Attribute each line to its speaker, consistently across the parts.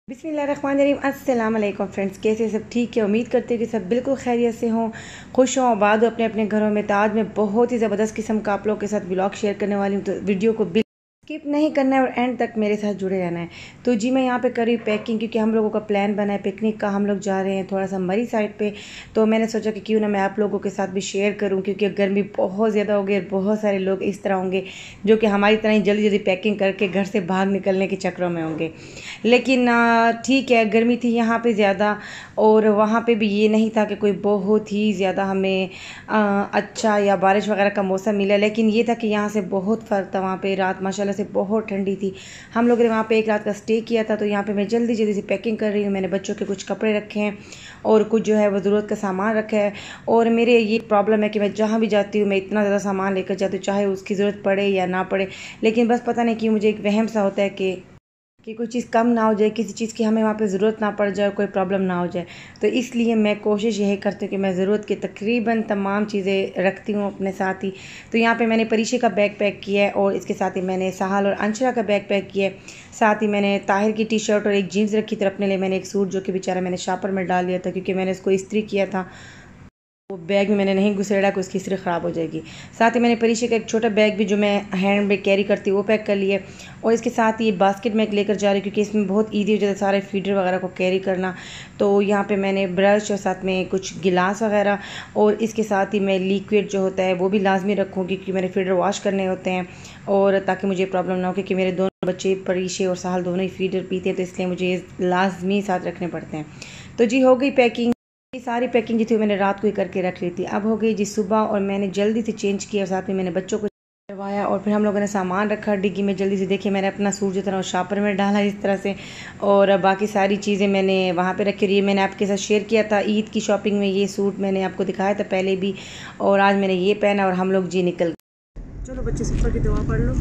Speaker 1: बिस्मिल्लाहिर्रहमानिर्रहीम। अस्सलाम वालेकुम फ्रेंड्स, कैसे सब ठीक है। उम्मीद करते हैं कि सब बिल्कुल खैरियत से हों, खुश हों, आबाद हो अपने अपने घरों में। तो आज मैं बहुत ही ज़बरदस्त किस्म का आप लोगों के साथ व्लॉग शेयर करने वाली हूँ, तो वीडियो को स्किप नहीं करना है और एंड तक मेरे साथ जुड़े रहना है। तो जी मैं यहाँ पे कर रही हूँ पैकिंग, क्योंकि हम लोगों का प्लान बना है पिकनिक का। हम लोग जा रहे हैं थोड़ा सा मरी साइड पे, तो मैंने सोचा कि क्यों ना मैं आप लोगों के साथ भी शेयर करूँ, क्योंकि गर्मी बहुत ज़्यादा हो गई और बहुत सारे लोग इस तरह होंगे जो कि हमारी तरह ही जल्दी जल्दी पैकिंग करके घर से बाहर निकलने के चक्रों में होंगे। लेकिन ठीक है, गर्मी थी यहाँ पे ज़्यादा, और वहाँ पे भी ये नहीं था कि कोई बहुत ही ज़्यादा हमें अच्छा या बारिश वगैरह का मौसम मिला। लेकिन ये था कि यहाँ से बहुत फ़र्क था। वहाँ पे रात माशाल्लाह से बहुत ठंडी थी। हम लोगों ने वहाँ पे एक रात का स्टे किया था। तो यहाँ पे मैं जल्दी जल्दी से पैकिंग कर रही हूँ। मैंने बच्चों के कुछ कपड़े रखे हैं और कुछ जो है वो ज़रूरत का सामान रखा है। और मेरे ये प्रॉब्लम है कि मैं जहाँ भी जाती हूँ मैं इतना ज़्यादा सामान लेकर जाती हूँ, चाहे उसकी ज़रूरत पड़े या ना पड़े। लेकिन बस पता नहीं क्यों मुझे एक वहम सा होता है कि कोई चीज़ कम ना हो जाए, किसी चीज़ की हमें वहाँ पे ज़रूरत ना पड़ जाए, कोई प्रॉब्लम ना हो जाए। तो इसलिए मैं कोशिश यही करती हूँ कि मैं ज़रूरत की तकरीबन तमाम चीज़ें रखती हूँ अपने साथ ही। तो यहाँ पे मैंने परीशे का बैग पैक किया है, और इसके साथ ही मैंने साहल और अंशरा का बैग पैक किया है। साथ ही मैंने ताहिर की टी शर्ट और एक जीन्स रखी थी। अपने लिए मैंने एक सूट जो कि बेचारा मैंने शापर में डाल दिया था, क्योंकि मैंने उसको इस्त्री किया था, वो बैग में मैंने नहीं घुसेड़ा कि उसकी इस्त्री ख़राब हो जाएगी। साथ ही मैंने परीशे का एक छोटा बैग भी जो मैं हैंड बैग कैरी करती हूँ वो पैक कर लिया। और इसके साथ ही ये बास्केट मैं लेकर जा रही हूँ, क्योंकि इसमें बहुत ईजी हो जाता है सारे फीडर वगैरह को कैरी करना। तो यहाँ पे मैंने ब्रश और साथ में कुछ गिलास वगैरह, और इसके साथ ही मैं लिक्विड जो होता है वो भी लाजमी रखूँगी, क्योंकि मेरे फीडर वॉश करने होते हैं, और ताकि मुझे प्रॉब्लम ना हो, क्योंकि मेरे दोनों बच्चे परीशे और साहल दोनों ही फीडर पीते हैं, तो इसलिए मुझे ये लाजमी साथ रखने पड़ते हैं। तो जी हो गई पैकिंग। ये सारी पैकिंग जो थी मैंने रात को ही करके रख ली थी। अब हो गई जी सुबह, और मैंने जल्दी से चेंज किया, और साथ में मैंने बच्चों को करवाया, और फिर हम लोगों ने सामान रखा डिग्गी में जल्दी से। देखिए मैंने अपना सूट जो था शापर में डाला इस तरह से, और बाकी सारी चीज़ें मैंने वहाँ पे रखी। ये मैंने आपके साथ शेयर किया था ईद की शॉपिंग में, ये सूट मैंने आपको दिखाया था पहले भी, और आज मैंने ये पहना और हम लोग जी निकल गए। चलो बच्चे सफ़र की दुआ पढ़ लो।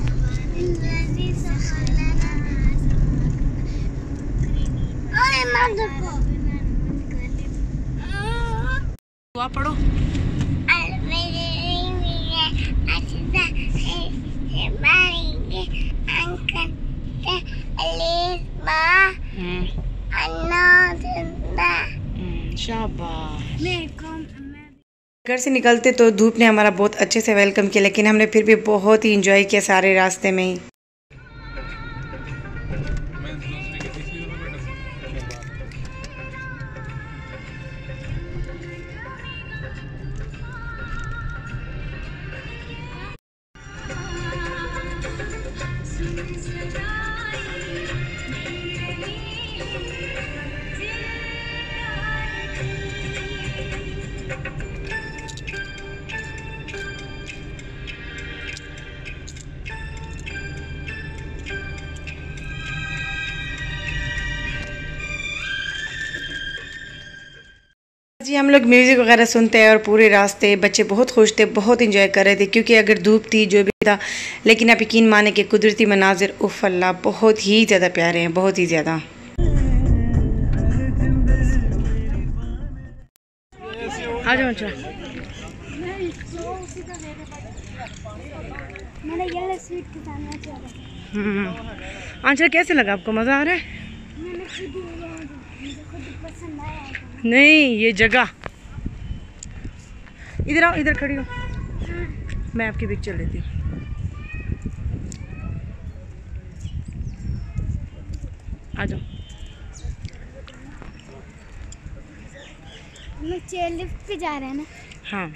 Speaker 1: दुआ पढ़ो। घर से निकलते तो धूप ने हमारा बहुत अच्छे से वेलकम किया, लेकिन हमने फिर भी बहुत ही इंजॉय किया सारे रास्ते में ही। जी हम लोग म्यूज़िक वगैरह सुनते हैं, और पूरे रास्ते बच्चे बहुत खुश थे, बहुत इंजॉय कर रहे थे, क्योंकि अगर धूप थी जो भी था, लेकिन आप यकीन माने कि कुदरती मनाजिर उफ़ अल्लाह बहुत ही ज़्यादा प्यारे हैं, बहुत ही ज़्यादा। आ जाओ अच्छा। अच्छा कैसे लगा आपको, मज़ा आ रहा है? नहीं ये जगह, इधर आओ, इधर खड़ी हो, मैं आपकी पिक्चर लेती हूँ। आ जाओ।
Speaker 2: हम लोग चेयर लिफ्ट पे जा रहे हैं ना?
Speaker 1: हाँ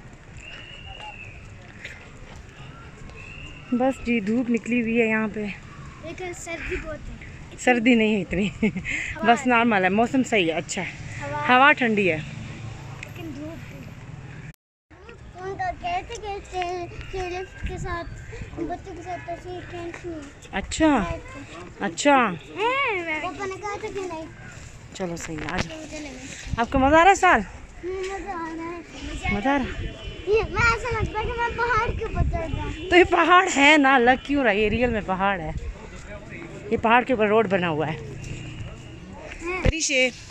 Speaker 1: बस जी धूप निकली हुई है यहाँ पे,
Speaker 2: लेकिन सर्दी बहुत है।
Speaker 1: सर्दी नहीं है इतनी बस नॉर्मल है, मौसम सही है, अच्छा है, हवा ठंडी है,
Speaker 2: लेकिन धूप। उनका कहते लिफ्ट के साथ बच्चों के साथ ऐसे टेंशन। अच्छा
Speaker 1: अच्छा
Speaker 2: पापा ने कहा था कि नहीं।
Speaker 1: चलो सही है, आज आपको मज़ा आ रहा है साल?
Speaker 2: मज़ा आ रहा है,
Speaker 1: मज़ा आ रहा है।
Speaker 2: मैं ऐसा लगता है कि मैं पहाड़ के ऊपर चढ़ गया।
Speaker 1: तो ये पहाड़ है ना, लग क्यों रहा है, ये रियल में पहाड़ है, ये पहाड़ के ऊपर रोड बना हुआ है। परीशे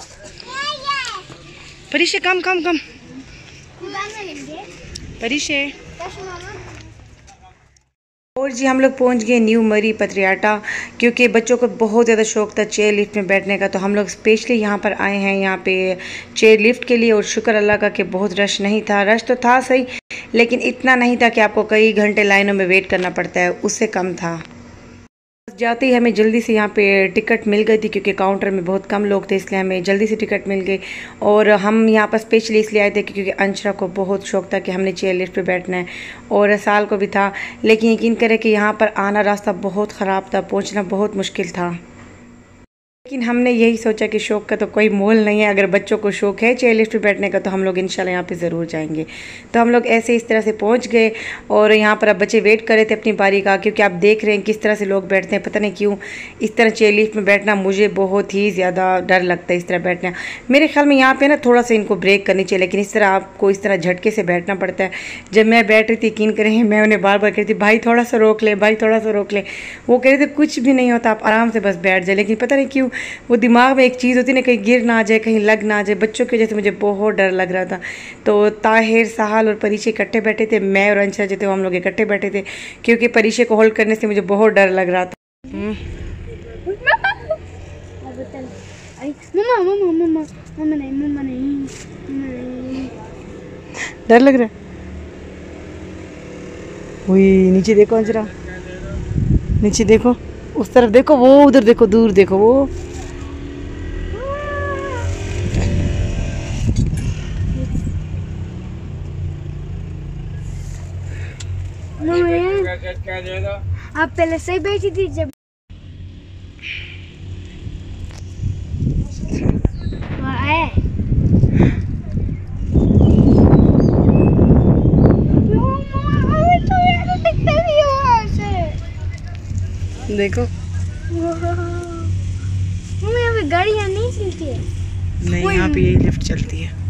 Speaker 1: परीशे कम कम कम परीशे और जी हम लोग पहुंच गए न्यू मरी पत्रियाटा, क्योंकि बच्चों को बहुत ज़्यादा शौक था चेयर लिफ्ट में बैठने का, तो हम लोग स्पेशली यहाँ पर आए हैं यहाँ पे चेयर लिफ्ट के लिए। और शुक्र अल्लाह का कि बहुत रश नहीं था। रश तो था सही, लेकिन इतना नहीं था कि आपको कई घंटे लाइनों में वेट करना पड़ता है, उससे कम था। जाते ही हमें जल्दी से यहाँ पे टिकट मिल गई थी, क्योंकि काउंटर में बहुत कम लोग थे, इसलिए हमें जल्दी से टिकट मिल गई। और हम यहाँ पर स्पेशली इसलिए आए थे क्योंकि अंशरा को बहुत शौक था कि हमने चेयर लिफ्ट पे बैठना है, और साल को भी था। लेकिन यकीन करें कि यहाँ पर आना रास्ता बहुत ख़राब था, पहुँचना बहुत मुश्किल था। लेकिन हमने यही सोचा कि शौक़ का तो कोई मोल नहीं है, अगर बच्चों को शौक़ है चेयर लिफ्ट पे बैठने का तो हम लोग इंशाल्लाह यहाँ पे ज़रूर जाएंगे। तो हम लोग ऐसे इस तरह से पहुँच गए, और यहाँ पर अब बच्चे वेट कर रहे थे अपनी बारी का, क्योंकि आप देख रहे हैं किस तरह से लोग बैठते हैं। पता नहीं क्यों इस तरह चेयर लिफ्ट में बैठना मुझे बहुत ही ज़्यादा डर लगता है, इस तरह बैठना। मेरे ख्याल में यहाँ पर ना थोड़ा सा इनको ब्रेक करनी चाहिए, लेकिन इस तरह आपको इस तरह झटके से बैठना पड़ता है। जब मैं बैठ रही थी, यकीन करें मैं उन्हें बार बार कहती थी भाई थोड़ा सा रोक ले, भाई थोड़ा सा रोक ले। वो कह रहे थे कुछ भी नहीं होता, आप आराम से बस बैठ जाए। लेकिन पता नहीं क्यों वो दिमाग में एक चीज़ होती है ना, कहीं गिर ना जाए, कहीं लग ना जाए। बच्चों की वजह से मुझे बहुत डर लग रहा था। तो ताहिर, साहल और परीशे इकट्ठे बैठे थे, मैं और अंशरा जो थे हम लोग इकट्ठे बैठे थे, क्योंकि परीशे को होल्ड करने से मुझे बहुत डर लग रहा था। डर लग रहा है। वही नीचे देखो अंशरा, नीचे देखो, उस तरफ देखो, वो उधर देखो, दूर देखो वो।
Speaker 2: आप पहले सही बैठी थी जब
Speaker 1: देखो
Speaker 2: मम्मी यहाँ पे गाड़ी यहाँ नहीं चलती है।
Speaker 1: नहीं, यहाँ पे यही लिफ्ट चलती है।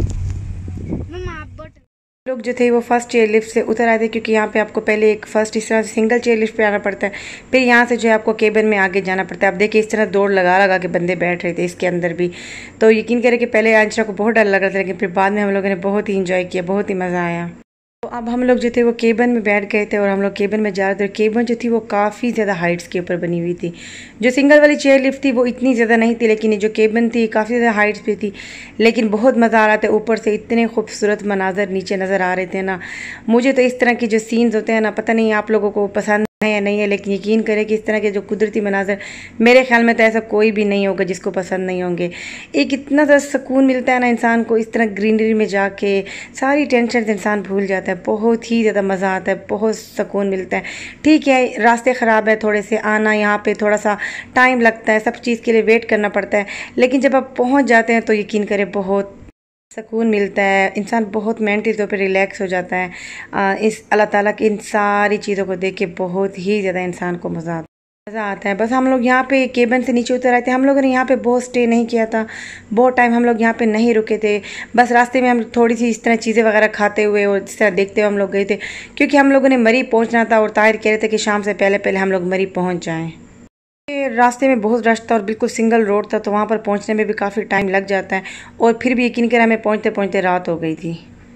Speaker 1: लोग जो थे वो फर्स्ट चेयर लिफ्ट से उतर आए थे, क्योंकि यहाँ पे आपको पहले एक फर्स्ट इस तरह से सिंगल चेयर लिफ्ट पे आना पड़ता है, फिर यहाँ से जो है आपको केबिन में आगे जाना पड़ता है। आप देखिए इस तरह दौड़ लगा लगा के बंदे बैठ रहे थे इसके अंदर भी। तो यकीन करें कि पहले अंशरा को बहुत डर लग रहा था, लेकिन फिर बाद में हम लोगों ने बहुत ही इंजॉय किया, बहुत ही मज़ा आया। तो अब हम लोग जो थे वो केबिन में बैठ गए थे, और हम लोग केबिन में जा रहे थे। केबिन जो थी वो काफ़ी ज़्यादा हाइट्स के ऊपर बनी हुई थी। जो सिंगल वाली चेयर लिफ्ट थी वो इतनी ज़्यादा नहीं थी, लेकिन ये जो केबिन थी काफ़ी ज़्यादा हाइट्स पे थी। लेकिन बहुत मज़ा आ रहा था, ऊपर से इतने खूबसूरत मनाजर नीचे नज़र आ रहे थे ना। मुझे तो इस तरह की जो सीन्स होते हैं ना, पता नहीं आप लोगों को पसंद है या नहीं है, लेकिन यकीन करें कि इस तरह के जो कुदरती मनाजर, मेरे ख्याल में तो ऐसा कोई भी नहीं होगा जिसको पसंद नहीं होंगे। एक इतना ज़्यादा सुकून मिलता है ना इंसान को, इस तरह ग्रीनरी में जाके सारी टेंशन इंसान भूल जाता है। बहुत ही ज़्यादा मज़ा आता है, बहुत सुकून मिलता है। ठीक है रास्ते ख़राब है थोड़े से, आना यहाँ पे थोड़ा सा टाइम लगता है, सब चीज़ के लिए वेट करना पड़ता है, लेकिन जब आप पहुँच जाते हैं तो यकीन करें बहुत सुकून मिलता है। इंसान बहुत मेंटली तौर पे रिलैक्स हो जाता है। इस अल्लाह ताला की इन सारी चीज़ों को देख के बहुत ही ज़्यादा इंसान को मज़ा आता है। बस हम लोग यहाँ पे केबिन से नीचे उतर आए थे। हम लोगों ने यहाँ पे बहुत स्टे नहीं किया था, बहुत टाइम हम लोग यहाँ पे नहीं रुके थे। बस रास्ते में हम थोड़ी सी इस तरह चीज़ें वगैरह खाते हुए और इस तरह देखते हुए हम लोग गए थे, क्योंकि हम लोगों ने मरी पहुँचना था, और ताहिर कह रहे थे कि शाम से पहले पहले हम लोग मरी पहुँच जाएँ। रास्ते में बहुत रश था और बिल्कुल सिंगल रोड था, तो वहाँ पर पहुँचने में भी काफ़ी टाइम लग जाता है, और फिर भी यकीन करें हमें पहुँचते पहुँचते रात हो गई थी।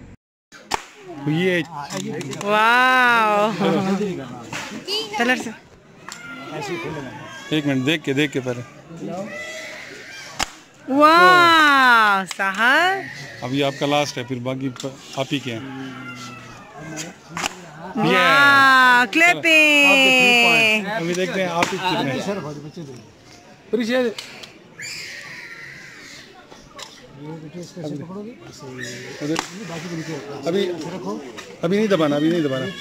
Speaker 3: ये
Speaker 1: वाह कलर से
Speaker 3: एक मिनट देख के पहले।
Speaker 1: वाह साहब,
Speaker 3: अभी आपका लास्ट है, फिर बाकी आप ही के हैं।
Speaker 1: वाह क्लैपिंग।
Speaker 3: अभी देखते हैं आप ही कितने। अभी नहीं दबाना, अभी नहीं दबाना।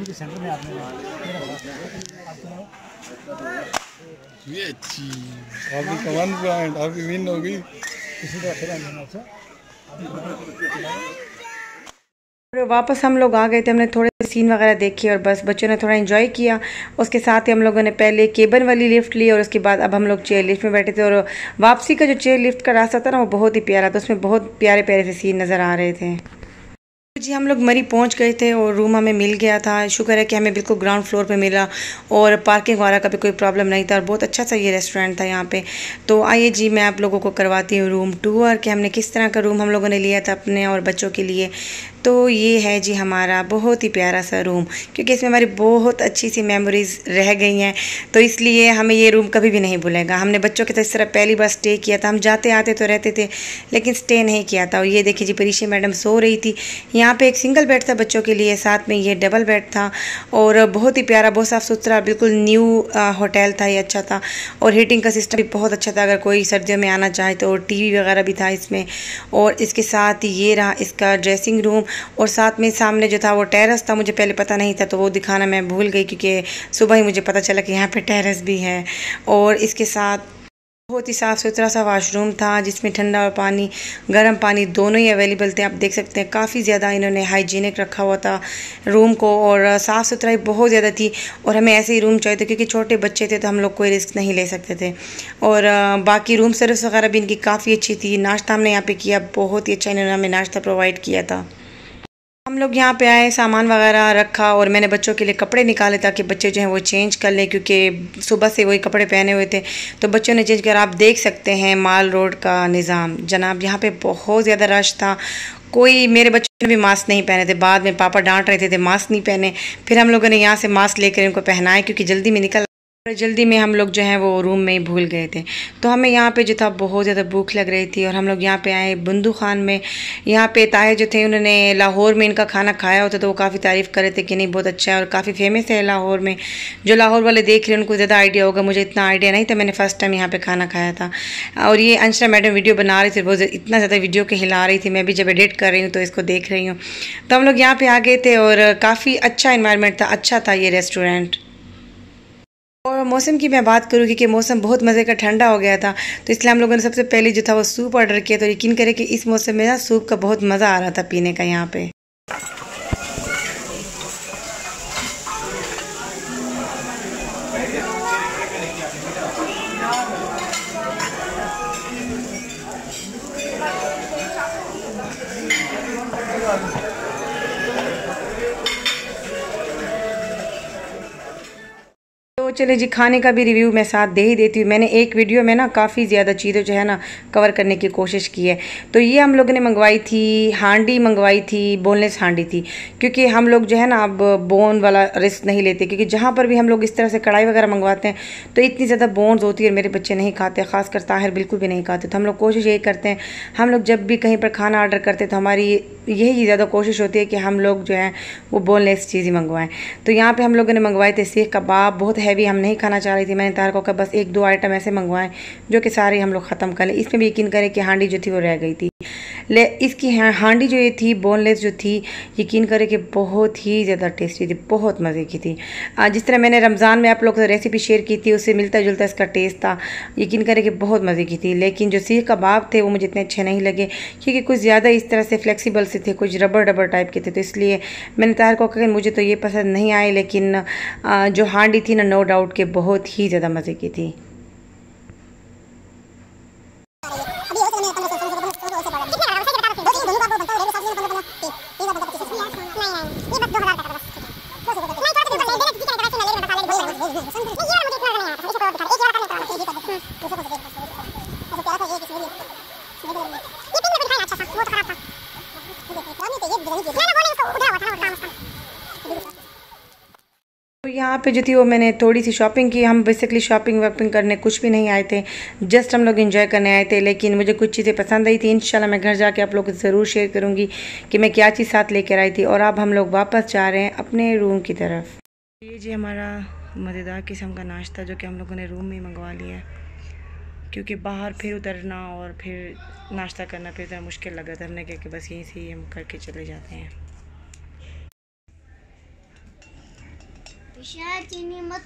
Speaker 3: ये अच्छी आपकी कमान पॉइंट, आपकी विन हो गई।
Speaker 1: वापस हम लोग आ गए थे, हमने थोड़े सीन वगैरह देखे और बस बच्चों ने थोड़ा एंजॉय किया। उसके साथ ही हम लोगों ने पहले केबिन वाली लिफ्ट ली, और उसके बाद अब हम लोग चेयर लिफ्ट में बैठे थे। और वापसी का जो चेयर लिफ्ट का रास्ता था ना, वो बहुत ही प्यारा था, उसमें बहुत प्यारे प्यारे से सीन नज़र आ रहे थे। जी हम लोग मरी पहुंच गए थे और रूम हमें मिल गया था। शुक्र है कि हमें बिल्कुल ग्राउंड फ्लोर पे मिला, और पार्किंग वगैरह का भी कोई प्रॉब्लम नहीं था, और बहुत अच्छा सा ये रेस्टोरेंट था यहाँ पे। तो आइए जी मैं आप लोगों को करवाती हूँ रूम टूर कि हमने किस तरह का रूम हम लोगों ने लिया था अपने और बच्चों के लिए। तो ये है जी हमारा बहुत ही प्यारा सा रूम, क्योंकि इसमें हमारी बहुत अच्छी सी मेमोरीज़ रह गई हैं, तो इसलिए हमें ये रूम कभी भी नहीं भूलेगा। हमने बच्चों के साथ इस तरह पहली बार स्टे किया था, हम जाते आते तो रहते थे लेकिन स्टे नहीं किया था। और ये देखिए जी परीशी मैडम सो रही थी। यहाँ पे एक सिंगल बेड था बच्चों के लिए, साथ में ये डबल बेड था और बहुत ही प्यारा, बहुत साफ़ सुथरा, बिल्कुल न्यू होटल था, ये अच्छा था। और हीटिंग का सिस्टम भी बहुत अच्छा था, अगर कोई सर्दियों में आना चाहे तो। टीवी वगैरह भी था इसमें। और इसके साथ ये रहा इसका ड्रेसिंग रूम, और साथ में सामने जो था वो टेरेस था। मुझे पहले पता नहीं था तो वो दिखाना मैं भूल गई, क्योंकि सुबह ही मुझे पता चला कि यहाँ पे टेरेस भी है। और इसके साथ बहुत ही साफ़ सुथरा सा वॉशरूम था जिसमें ठंडा और पानी, गर्म पानी दोनों ही अवेलेबल थे। आप देख सकते हैं काफ़ी ज़्यादा इन्होंने हाइजीनिक रखा हुआ था रूम को, और साफ़ सुथराई बहुत ज़्यादा थी। और हमें ऐसे ही रूम चाहिए थे क्योंकि छोटे बच्चे थे तो हम लोग कोई रिस्क नहीं ले सकते थे। और बाकी रूम सर्विस वगैरह भी इनकी काफ़ी अच्छी थी। नाश्ता हमने यहाँ पे किया, बहुत ही अच्छा इन्होंने हमें नाश्ता प्रोवाइड किया था। हम लोग यहाँ पे आए, सामान वगैरह रखा और मैंने बच्चों के लिए कपड़े निकाले ताकि बच्चे जो हैं वो चेंज कर लें, क्योंकि सुबह से वही कपड़े पहने हुए थे तो बच्चों ने चेंज कर। आप देख सकते हैं माल रोड का निज़ाम जनाब, यहाँ पे बहुत ज़्यादा रश था। कोई, मेरे बच्चों ने भी मास्क नहीं पहने थे, बाद में पापा डांट रहे थे मास्क नहीं पहने, फिर हम लोगों ने यहाँ से मास्क लेकर इनको पहनाए क्योंकि जल्दी में निकल, जल्दी में हम लोग जो हैं वो रूम में ही भूल गए थे। तो हमें यहाँ पे जो था बहुत ज़्यादा भूख लग रही थी और हम लोग यहाँ पे आए बंदू खान में। यहाँ पे ताहिर जो थे उन्होंने लाहौर में इनका खाना खाया होता तो वो काफ़ी तारीफ़ कर रहे थे कि नहीं बहुत अच्छा है और काफ़ी फेमस है लाहौर में। जो लाहौर वाले देख रहे हैं उनको ज़्यादा आइडिया होगा, मुझे इतना आइडिया नहीं था, मैंने फ़र्स्ट टाइम यहाँ पर खाना खाया था। और ये अंशरा मैडम वीडियो बना रही थी, वो इतना ज़्यादा वीडियो के हिला रही थी, मैं भी जब एडिट कर रही हूँ तो इसको देख रही हूँ। तो हम लोग यहाँ पर आ गए थे और काफ़ी अच्छा इन्वायरमेंट था, अच्छा था ये रेस्टोरेंट। और मौसम की मैं बात करूँ कि मौसम बहुत मज़े का ठंडा हो गया था, तो इसलिए हम लोगों ने सबसे पहले जो था वो सूप ऑर्डर किया। तो यकीन करें कि इस मौसम में ना सूप का बहुत मज़ा आ रहा था पीने का यहाँ पे। तो चले जी, खाने का भी रिव्यू मैं साथ दे ही देती हूँ। मैंने एक वीडियो में ना काफ़ी ज़्यादा चीज़ें जो है ना कवर करने की कोशिश की है। तो ये हम लोगों ने मंगवाई थी, हांडी मंगवाई थी, बोनलेस हांडी थी, क्योंकि हम लोग जो है ना अब बोन वाला रिस्क नहीं लेते, क्योंकि जहाँ पर भी हम लोग इस तरह से कढ़ाई वगैरह मंगवाते हैं तो इतनी ज़्यादा बोन्स होती है और मेरे बच्चे नहीं खाते, ख़ासकर ताहिर बिल्कुल भी नहीं खाते। तो हम लोग कोशिश यही करते हैं, हम लोग जब भी कहीं पर खाना ऑर्डर करते हैं तो हमारी यही ज़्यादा कोशिश होती है कि हम लोग जो है वो बोनलेस चीज़ ही मंगवाएं। तो यहाँ पे हम लोगों ने मंगवाए थे सीख कबाब, बहुत हैवी हम नहीं खाना चाह रही थी। मैंने तार को कहा बस एक दो आइटम ऐसे मंगवाएं जो कि सारे हम लोग ख़त्म कर लें। इसमें भी यकीन करें कि हांडी जो थी वो रह गई थी। इसकी हांडी जो ये थी बोनलेस जो थी, यकीन करें कि बहुत ही ज़्यादा टेस्टी थी, बहुत मज़े की थी। जिस तरह मैंने रमज़ान में आप लोग से रेसिपी शेयर की थी उससे मिलता जुलता इसका टेस्ट था, यकीन करें कि बहुत मज़े की थी। लेकिन जो सीख कबाब थे वो मुझे इतने अच्छे नहीं लगे, क्योंकि कुछ ज़्यादा इस तरह से फ्लेक्सिबल से थे, कुछ रबर रबर टाइप के थे। तो इसलिए मैंने तार को कहा मुझे तो ये पसंद नहीं आए, लेकिन जो हांडी थी ना नो डाउट के बहुत ही ज़्यादा मज़े की थी। तो यहाँ पे जो थी वो मैंने थोड़ी सी शॉपिंग की। हम बेसिकली शॉपिंग वॉपिंग करने कुछ भी नहीं आए थे, जस्ट हम लोग एंजॉय करने आए थे। लेकिन मुझे कुछ चीज़ें पसंद आई थी, इंशाल्लाह मैं घर जाके आप लोगों को ज़रूर शेयर करूँगी कि मैं क्या चीज़ साथ लेकर आई थी। और अब हम लोग वापस जा रहे हैं अपने रूम की तरफ। ये जी हमारा मज़ेदार किस्म का नाश्ता जो कि हम लोगों ने रूम में मंगवा लिया है, क्योंकि बाहर फिर उतरना और फिर नाश्ता करना फिर इतना मुश्किल लगा था। हमने कहा कि बस यहीं से ही हम करके चले जाते हैं।
Speaker 2: चीनी मत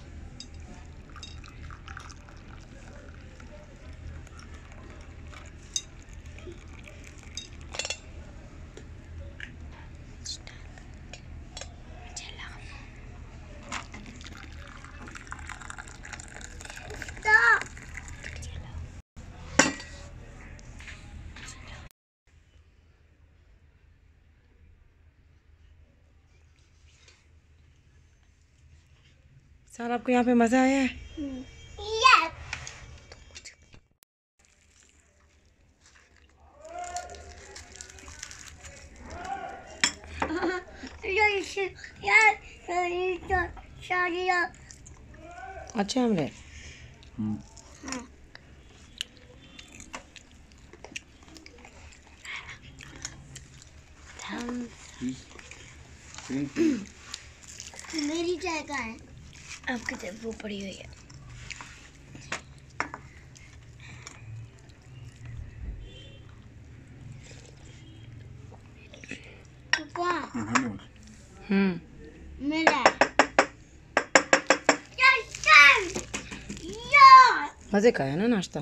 Speaker 1: सर आपको यहाँ पे मज़ा आया है? अच्छा हमने
Speaker 2: मेरी चाय का है, आपकी चाय वो पड़ी हुई है। मेरा
Speaker 1: मज़े का है ना नाश्ता।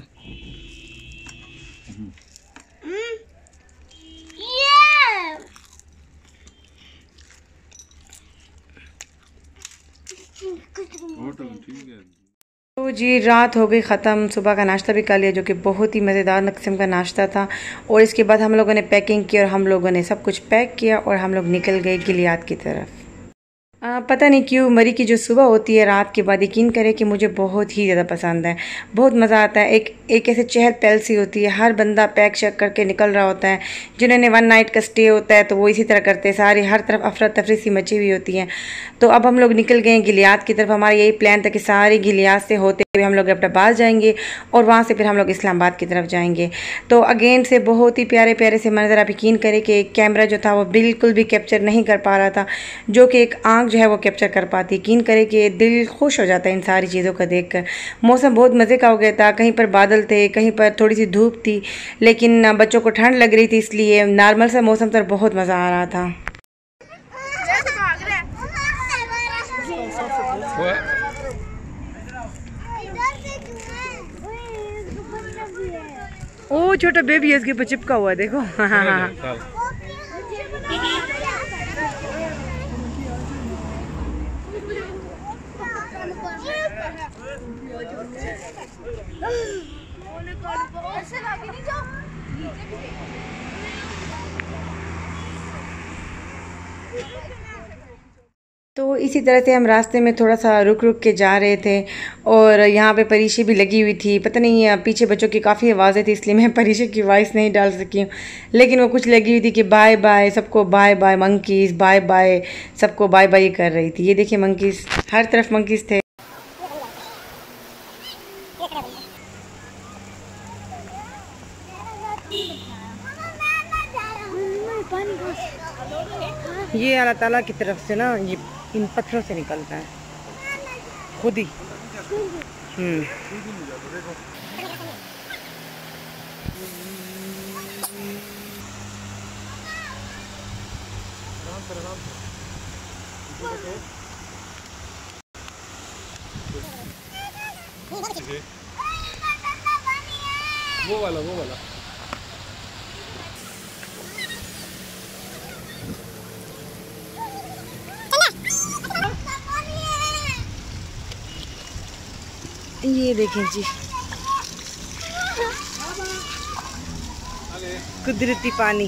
Speaker 3: तो
Speaker 1: जी रात हो गई ख़त्म, सुबह का नाश्ता भी कर लिया जो कि बहुत ही मज़ेदार किस्म का नाश्ता था। और इसके बाद हम लोगों ने पैकिंग की और हम लोगों ने सब कुछ पैक किया और हम लोग निकल गए गिलियाद की तरफ। पता नहीं क्यों मरी की जो सुबह होती है रात के बाद, यकीन करें कि मुझे बहुत ही ज़्यादा पसंद है, बहुत मज़ा आता है। एक ऐसे चहल पहल सी होती है, हर बंदा पैक शैक करके निकल रहा होता है। जिन्होंने 1 नाइट का स्टे होता है तो वो इसी तरह करते हैं, सारी हर तरफ अफरा तफरी सी मची हुई होती है। तो अब हम लोग निकल गए गिलियाद की तरफ। हमारा यही प्लान था कि सारी गिलियाद से होते हुए हम लोग एबटाबाद जाएंगे और वहाँ से फिर हम लोग इस्लामाबाद की तरफ जाएंगे। तो अगेन से बहुत ही प्यारे प्यारे से मंजर, आप यकीन करें कि कैमरा जो था वो बिल्कुल भी कैप्चर नहीं कर पा रहा था, जो कि एक आँख जो है वो कैप्चर कर पाती। यकीन करें कि दिल खुश हो जाता है इन सारी चीज़ों को देखकर। मौसम बहुत मज़े का हो गया था, कहीं पर बादल थे, कहीं पर थोड़ी सी धूप थी, लेकिन बच्चों को ठंड लग रही थी, इसलिए नॉर्मल सा मौसम था, बहुत मज़ा आ रहा था। ओ छोटा बेबी है, इसके ऊपर चिपका हुआ है, देखो। तो इसी तरह से हम रास्ते में थोड़ा सा रुक रुक के जा रहे थे और यहाँ पे परीक्षे भी लगी हुई थी। पता नहीं पीछे बच्चों की काफ़ी आवाज़ें थी, इसलिए मैं परीक्षे की वॉइस नहीं डाल सकी हूँ, लेकिन वो कुछ लगी हुई थी कि बाय बाय सबको, bye bye monkeys, bye bye सबको, बाय बाय कर रही थी। ये देखिए मंकीज़, हर तरफ मंकीज़ थे। ये अल्लाह ताला की तरफ से ना ये इन पत्थरों से निकलता है खुद ही।
Speaker 3: वो वाला
Speaker 1: ये देखें जी कुदरती पानी,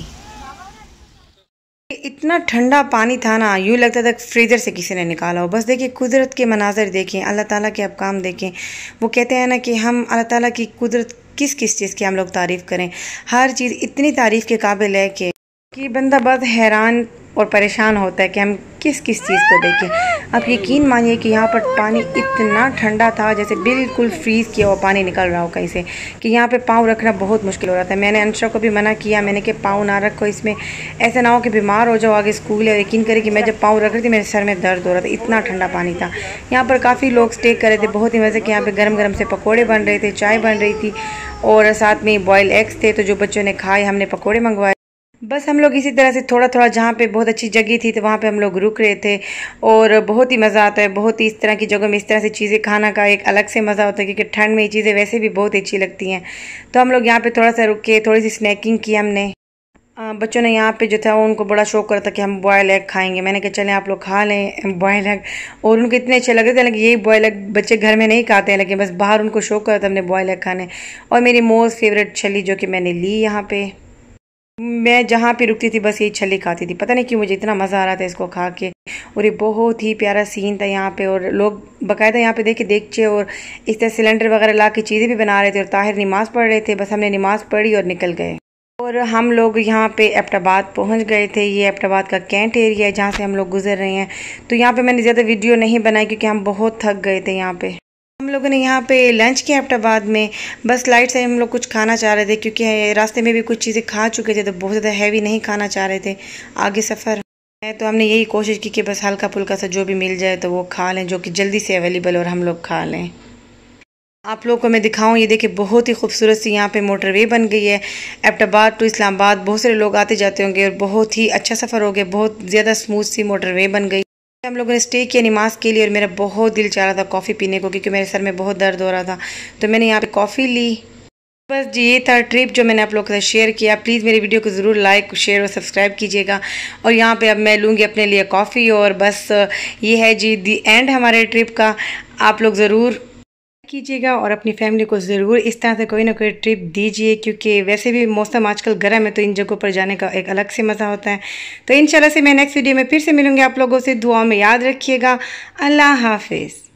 Speaker 1: इतना ठंडा पानी था ना, यूँ लगता था फ्रीज़र से किसी ने निकाला हो। बस देखिए कुदरत के मनाज़र देखें, अल्लाह ताला के अब काम देखें। वो कहते हैं ना कि हम अल्लाह ताला की कुदरत किस किस चीज़ की हम लोग तारीफ़ करें, हर चीज़ इतनी तारीफ़ के काबिल है कि बंदा बहुत हैरान और परेशान होता है कि हम किस किस चीज़ को देखें। आप यकीन मानिए कि यहाँ पर पानी इतना ठंडा था, जैसे बिल्कुल फ्रीज़ किया हुआ पानी निकल रहा हो कहीं से, कि यहाँ पे पाँव रखना बहुत मुश्किल हो रहा था। मैंने अंशा को भी मना किया, मैंने कि पाँव ना रखो इसमें, ऐसा ना हो कि बीमार हो जाओ, आगे स्कूल है। यकीन करें कि मैं जब पाँव रख रही थी मेरे सर में दर्द हो रहा था, इतना ठंडा पानी था। यहाँ पर काफ़ी लोग स्टे कर रहे थे, बहुत ही मज़े के। यहाँ पर गर्म गर्म से पकौड़े बन रहे थे, चाय बन रही थी और साथ में बॉयल एग्स थे। तो जो बच्चों ने खाए, हमने पकौड़े मंगवाए। बस हम लोग इसी तरह से थोड़ा थोड़ा, जहाँ पे बहुत अच्छी जगह थी तो वहाँ पे हम लोग रुक रहे थे और बहुत ही मज़ा आता है। बहुत ही इस तरह की जगह में इस तरह से चीज़ें खाना का एक अलग से मज़ा होता है, क्योंकि ठंड में ये चीज़ें वैसे भी बहुत अच्छी लगती हैं। तो हम लोग यहाँ पे थोड़ा सा रुक के थोड़ी सी स्नैकिंग की हमने। बच्चों ने यहाँ पे जो था उनको बड़ा शौक करा था कि हम बॉयल एग खाएंगे। मैंने कहा चलें आप लोग खा लें बॉयल एग, और उनको इतने अच्छे लग रहे थे, लेकिन यही बॉयल एग बच्चे घर में नहीं खाते हैं, लेकिन बस बाहर उनको शौक करा था हमने बॉयल एग खाने। और मेरी मोस्ट फेवरेट छली जो कि मैंने ली, यहाँ पे मैं जहाँ पे रुकती थी बस यही छली खाती थी। पता नहीं क्यों मुझे इतना मज़ा आ रहा था इसको खा के, और ये बहुत ही प्यारा सीन था यहाँ पे। और लोग बाकायदा यहाँ पे देखे देखचे और इस तरह सिलेंडर वगैरह ला के चीज़ें भी बना रहे थे, और ताहिर नमाज़ पढ़ रहे थे। बस हमने नमाज़ पढ़ी और निकल गए। और और हम लोग यहाँ पे एबटाबाद पहुँच गए थे। ये एबटाबाद का कैंट एरिया है जहाँ से हम लोग गुजर रहे हैं। तो यहाँ पे मैंने ज़्यादा वीडियो नहीं बनाई क्योंकि हम बहुत थक गए थे। यहाँ पे हम लोगों ने यहाँ पे लंच किया एबटाबाद में। बस लाइट से हम लोग कुछ खाना चाह रहे थे क्योंकि रास्ते में भी कुछ चीज़ें खा चुके थे, तो बहुत ज़्यादा हैवी नहीं खाना चाह रहे थे। आगे सफ़र है तो हमने यही कोशिश की कि बस हल्का फुल्का सा जो भी मिल जाए तो वो खा लें, जो कि जल्दी से अवेलेबल और हम लोग खा लें। आप लोगों को मैं दिखाऊं, ये देखिए बहुत ही खूबसूरत सी यहाँ पे मोटरवे बन गई है। एबटाबाद टू इस्लामाबाद बहुत सारे लोग आते जाते होंगे और बहुत ही अच्छा सफ़र हो गया। बहुत ज़्यादा स्मूथ सी मोटरवे बन गई। हम लोगों ने स्टे किया नमाज़ के लिए और मेरा बहुत दिल चाह रहा था कॉफ़ी पीने को क्योंकि मेरे सर में बहुत दर्द हो रहा था। तो मैंने यहाँ पे कॉफ़ी ली। बस जी ये था ट्रिप जो मैंने आप लोगों के साथ शेयर किया। प्लीज़ मेरी वीडियो को ज़रूर लाइक शेयर और सब्सक्राइब कीजिएगा। और यहाँ पे अब मैं लूँगी अपने लिए कॉफ़ी। और बस ये है जी दी एंड हमारे ट्रिप का। आप लोग ज़रूर कीजिएगा और अपनी फैमिली को ज़रूर इस तरह से कोई ना कोई ट्रिप दीजिए क्योंकि वैसे भी मौसम आजकल गर्म है तो इन जगहों पर जाने का एक अलग से मज़ा होता है। तो इंशाल्लाह से मैं नेक्स्ट वीडियो में फिर से मिलूँगी आप लोगों से। दुआ में याद रखिएगा। अल्लाह हाफिज़।